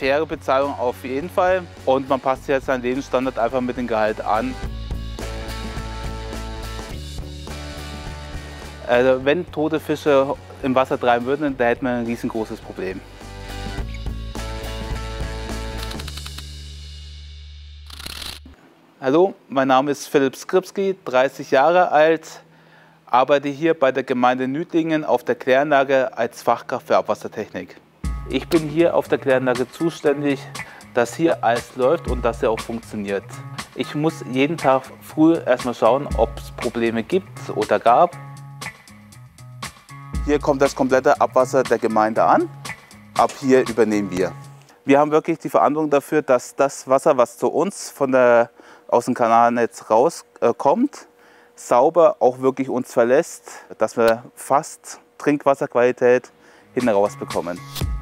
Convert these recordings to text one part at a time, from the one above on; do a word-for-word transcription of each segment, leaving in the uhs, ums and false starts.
faire Bezahlung auf jeden Fall und man passt jetzt seinen Lebensstandard einfach mit dem Gehalt an. Also wenn tote Fische im Wasser treiben würden, da hätten wir ein riesengroßes Problem. Hallo, mein Name ist Philipp Skripski, dreißig Jahre alt, arbeite hier bei der Gemeinde Nüdlingen auf der Kläranlage als Fachkraft für Abwassertechnik. Ich bin hier auf der Kläranlage zuständig, dass hier alles läuft und dass er auch funktioniert. Ich muss jeden Tag früh erstmal schauen, ob es Probleme gibt oder gab. Hier kommt das komplette Abwasser der Gemeinde an. Ab hier übernehmen wir. Wir haben wirklich die Verantwortung dafür, dass das Wasser, was zu uns von der, aus dem Kanalnetz rauskommt, äh, sauber auch wirklich uns verlässt, dass wir fast Trinkwasserqualität hinten raus bekommen.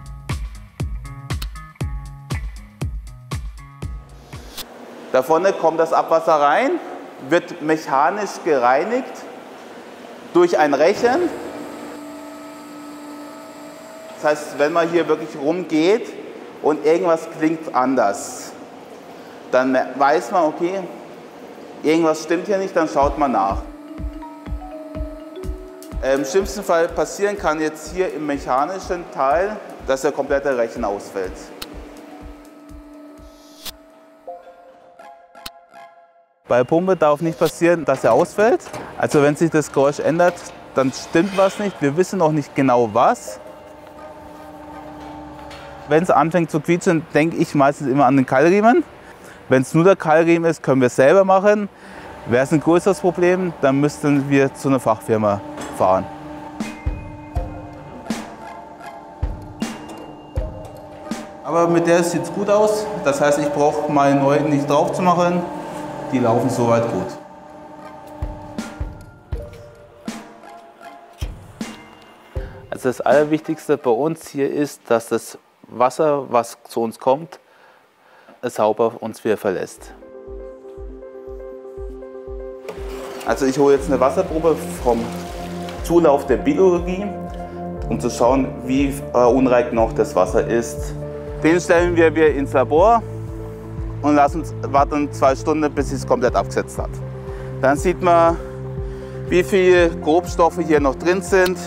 Da vorne kommt das Abwasser rein, wird mechanisch gereinigt durch ein Rechen. Das heißt, wenn man hier wirklich rumgeht und irgendwas klingt anders, dann weiß man, okay, irgendwas stimmt hier nicht, dann schaut man nach. Im schlimmsten Fall passieren kann jetzt hier im mechanischen Teil, dass der komplette Rechen ausfällt. Bei der Pumpe darf nicht passieren, dass er ausfällt. Also wenn sich das Geräusch ändert, dann stimmt was nicht. Wir wissen noch nicht genau was. Wenn es anfängt zu quietschen, denke ich meistens immer an den Keilriemen. Wenn es nur der Keilriemen ist, können wir es selber machen. Wäre es ein größeres Problem, dann müssten wir zu einer Fachfirma fahren. Aber mit der sieht es gut aus. Das heißt, ich brauche meine neuen nicht drauf zu machen. Die laufen soweit gut. Also das Allerwichtigste bei uns hier ist, dass das Wasser, was zu uns kommt, sauber uns wieder verlässt. Also ich hole jetzt eine Wasserprobe vom Zulauf der Biologie, um zu schauen, wie unrein noch das Wasser ist. Den stellen wir wieder ins Labor und lassen uns warten zwei Stunden, bis es komplett abgesetzt hat. Dann sieht man, wie viele Grobstoffe hier noch drin sind.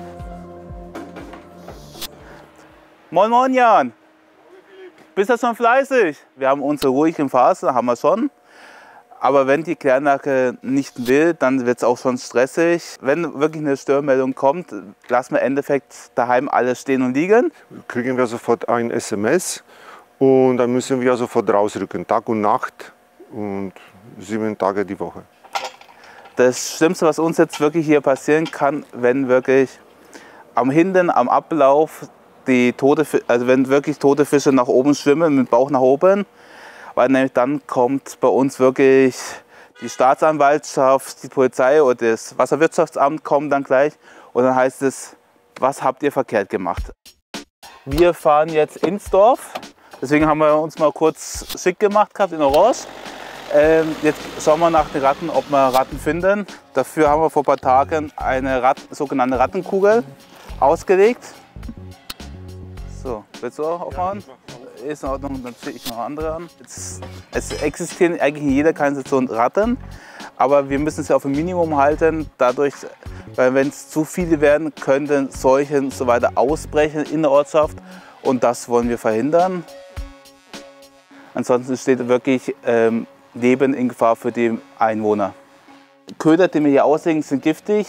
Moin Moin Jan! Bist du schon fleißig? Wir haben unsere ruhigen Phase, haben wir schon. Aber wenn die Kläranlage nicht will, dann wird es auch schon stressig. Wenn wirklich eine Störmeldung kommt, lassen wir im Endeffekt daheim alles stehen und liegen. Kriegen wir sofort ein S M S und dann müssen wir sofort rausrücken, Tag und Nacht und sieben Tage die Woche. Das Schlimmste, was uns jetzt wirklich hier passieren kann, wenn wirklich am Hinten, am Ablauf, die tote, also wenn wirklich tote Fische nach oben schwimmen, mit dem Bauch nach oben, weil nämlich dann kommt bei uns wirklich die Staatsanwaltschaft, die Polizei oder das Wasserwirtschaftsamt kommen dann gleich und dann heißt es, was habt ihr verkehrt gemacht? Wir fahren jetzt ins Dorf, deswegen haben wir uns mal kurz schick gemacht gehabt in Orange. Ähm, jetzt schauen wir nach den Ratten, ob wir Ratten finden. Dafür haben wir vor ein paar Tagen eine Rat, sogenannte Rattenkugel ausgelegt. So, willst du auch aufmachen? Ist in Ordnung, dann ziehe ich noch andere an. Jetzt, es existieren eigentlich in jeder Kanalisation Ratten, aber wir müssen sie auf ein Minimum halten. Dadurch, weil wenn es zu viele werden, könnten Seuchen und so weiter ausbrechen in der Ortschaft und das wollen wir verhindern. Ansonsten steht wirklich ähm, Leben in Gefahr für die Einwohner. Köder, die wir hier auslegen, sind giftig.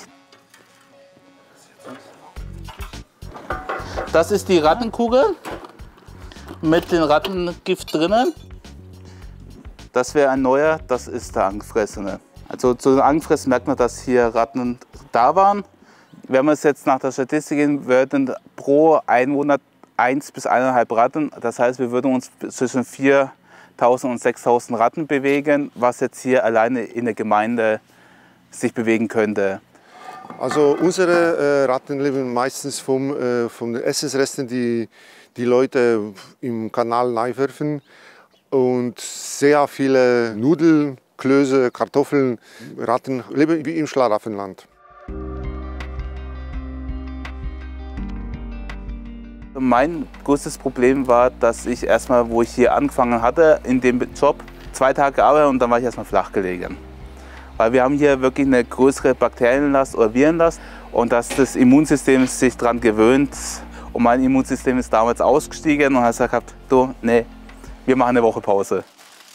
Das ist die Rattenkugel mit dem Rattengift drinnen. Das wäre ein neuer, das ist der Angefressene. Also zu den Angefressen merkt man, dass hier Ratten da waren. Wenn man es jetzt nach der Statistik gehen, würden pro Einwohner eins bis eineinhalb Ratten. Das heißt, wir würden uns zwischen viertausend und sechstausend Ratten bewegen, was jetzt hier alleine in der Gemeinde sich bewegen könnte. Also unsere äh, Ratten leben meistens vom, äh, von den Essensresten, die die Leute im Kanal reinwerfen. Und sehr viele Nudeln, Klöße, Kartoffeln, Ratten leben wie im Schlaraffenland. Mein größtes Problem war, dass ich erstmal, wo ich hier angefangen hatte, in dem Job, zwei Tage gearbeitet und dann war ich erstmal flach gelegen. Weil wir haben hier wirklich eine größere Bakterienlast oder Virenlast und dass das Immunsystem sich daran gewöhnt. Und mein Immunsystem ist damals ausgestiegen und hat gesagt, du, nee, wir machen eine Woche Pause.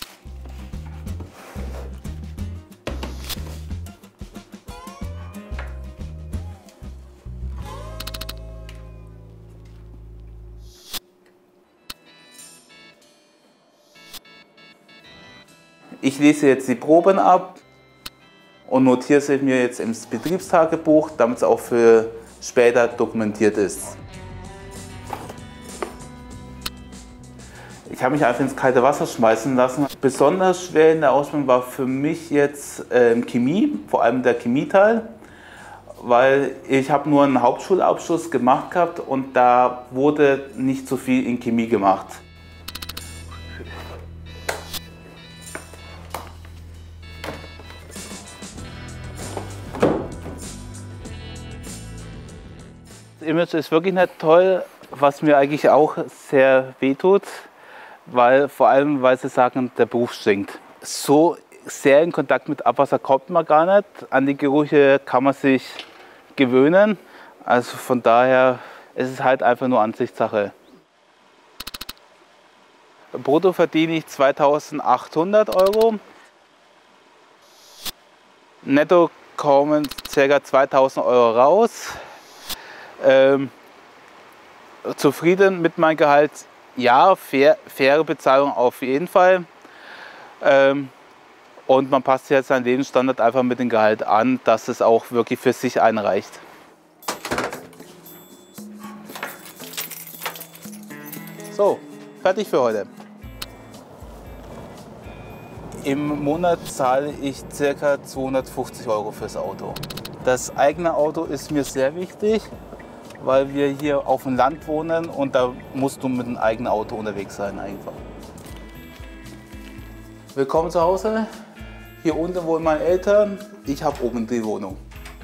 Ich lese jetzt die Proben ab und notiere sie mir jetzt ins Betriebstagebuch, damit es auch für später dokumentiert ist. Ich habe mich einfach ins kalte Wasser schmeißen lassen. Besonders schwer in der Ausbildung war für mich jetzt ähm, Chemie, vor allem der Chemieteil, weil ich habe nur einen Hauptschulabschluss gemacht gehabt und da wurde nicht so viel in Chemie gemacht. Das Image ist wirklich nicht toll, was mir eigentlich auch sehr wehtut, weil vor allem, weil sie sagen, der Beruf stinkt. So sehr in Kontakt mit Abwasser kommt man gar nicht. An die Gerüche kann man sich gewöhnen. Also von daher ist es halt einfach nur Ansichtssache. Brutto verdiene ich zweitausendachthundert Euro. Netto kommen ca. zweitausend Euro raus. Ähm, zufrieden mit meinem Gehalt? Ja, fair, faire Bezahlung auf jeden Fall. Ähm, und man passt jetzt seinen Lebensstandard einfach mit dem Gehalt an, dass es auch wirklich für sich einreicht. So, fertig für heute. Im Monat zahle ich ca. zweihundertfünfzig Euro fürs Auto. Das eigene Auto ist mir sehr wichtig, weil wir hier auf dem Land wohnen und da musst du mit einem eigenen Auto unterwegs sein einfach. Willkommen zu Hause. Hier unten wohnen meine Eltern, ich habe oben die Wohnung.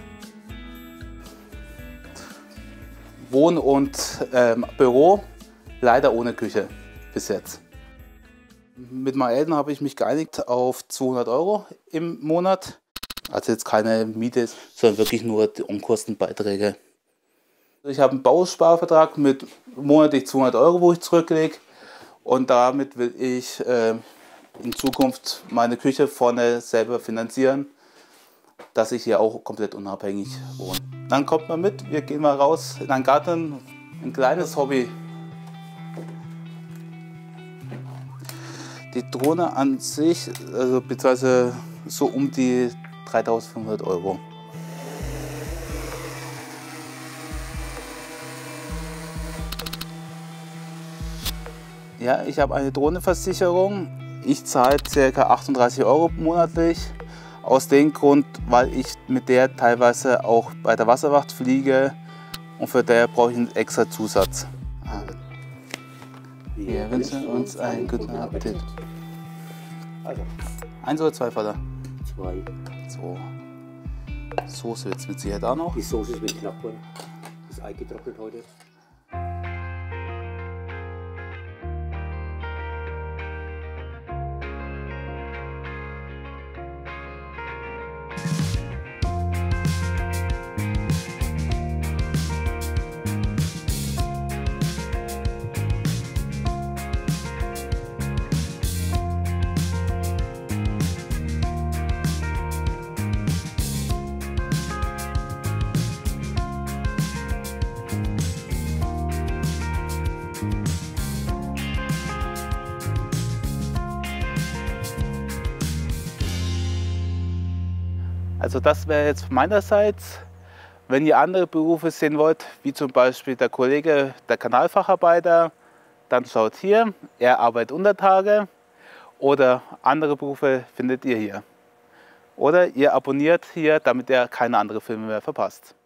Wohn- und ähm, Büro, leider ohne Küche bis jetzt. Mit meinen Eltern habe ich mich geeinigt auf zweihundert Euro im Monat. Also jetzt keine Miete, sondern wirklich nur die Umkostenbeiträge. Ich habe einen Bausparvertrag mit monatlich zweihundert Euro, wo ich zurücklege. Und damit will ich äh, in Zukunft meine Küche vorne selber finanzieren, dass ich hier auch komplett unabhängig wohne. Dann kommt man mit, wir gehen mal raus in den Garten, ein kleines Hobby. Die Drohne an sich, also beziehungsweise so um die dreitausendfünfhundert Euro. Ja, ich habe eine Drohnenversicherung. Ich zahle ca. achtunddreißig Euro monatlich. Aus dem Grund, weil ich mit der teilweise auch bei der Wasserwacht fliege und für der brauche ich einen extra Zusatz. Wir wünschen uns einen guten Appetit. Also, eins oder zwei, Vater? Zwei. So. Soße wird es mit Sicherheit auch noch. Die Soße ist mit knapp geworden. Das Ei getrocknet heute. Also das wäre jetzt meinerseits. Wenn ihr andere Berufe sehen wollt, wie zum Beispiel der Kollege, der Kanalfacharbeiter, dann schaut hier, er arbeitet Untertage. Oder andere Berufe findet ihr hier. Oder ihr abonniert hier, damit ihr keine anderen Filme mehr verpasst.